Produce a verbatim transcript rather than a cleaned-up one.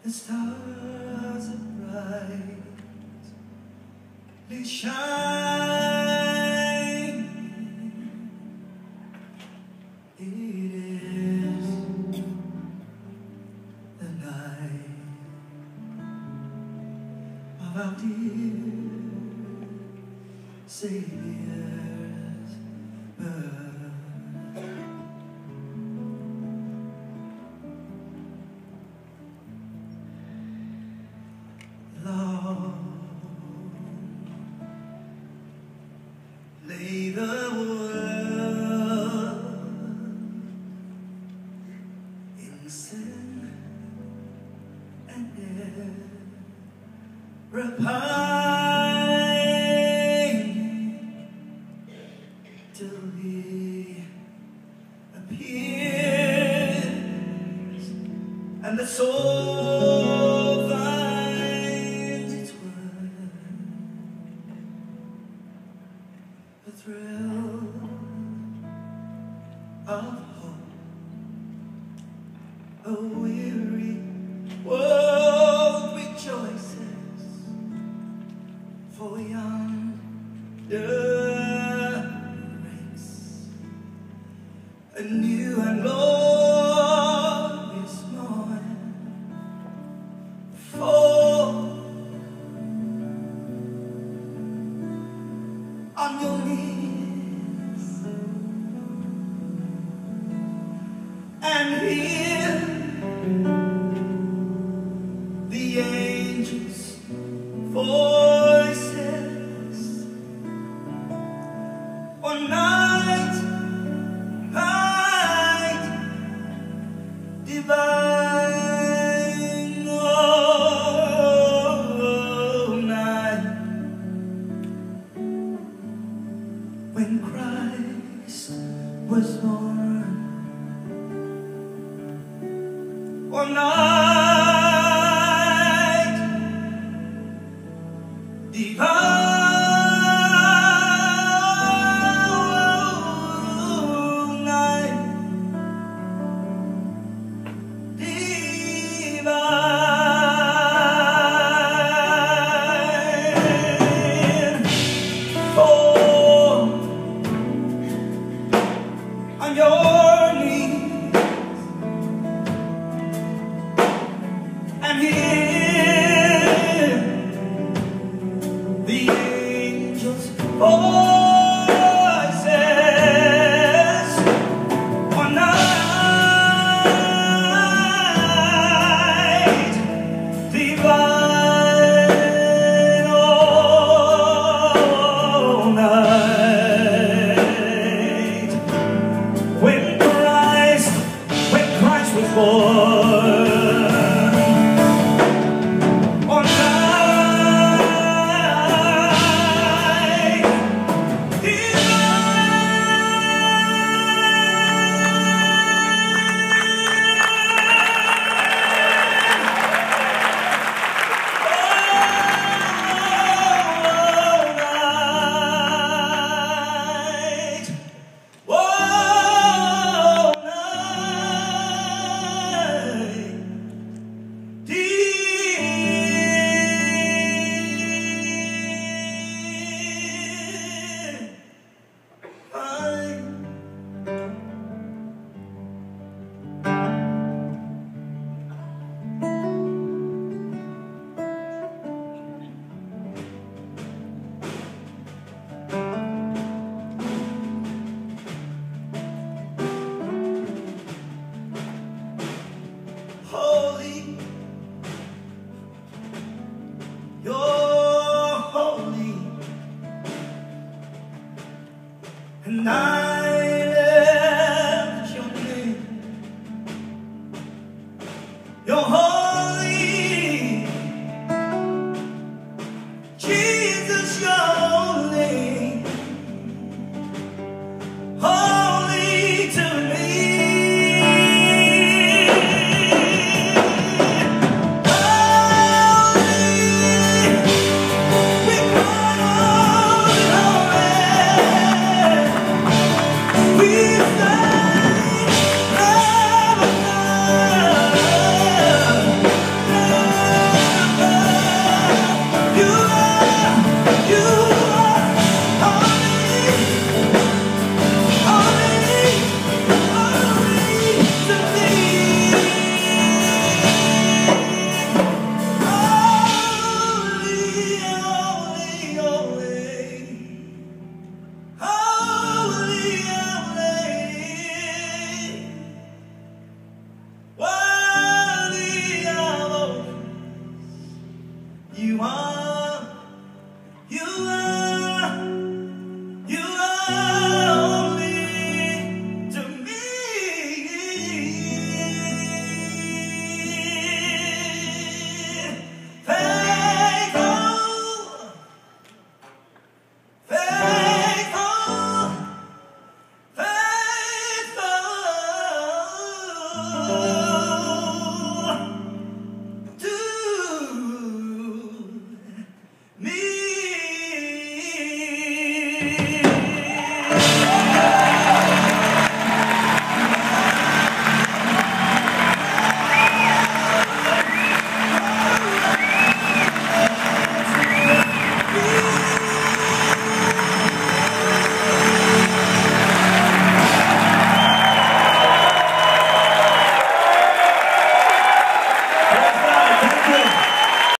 The stars are brightly shining. It is the night of our dear Savior's birth. Lay the world in sin and error pine till He appears and the soul finds its worth. The thrill of hope, a weary world rejoices, for yonder breaks a new and glorious morn. Fall on your knees and hear the angels' voices. On night, night divine, oh, night when Christ was born. Or night divine, night divine. Fall on your knees and hear the angels' voices. One night divine, oh, night when Christ, when Christ was born. On night holy, you're holy, and I lift your name. You're holy, Jesus, you're holy, holy to me. Holy, we cry out, holy. You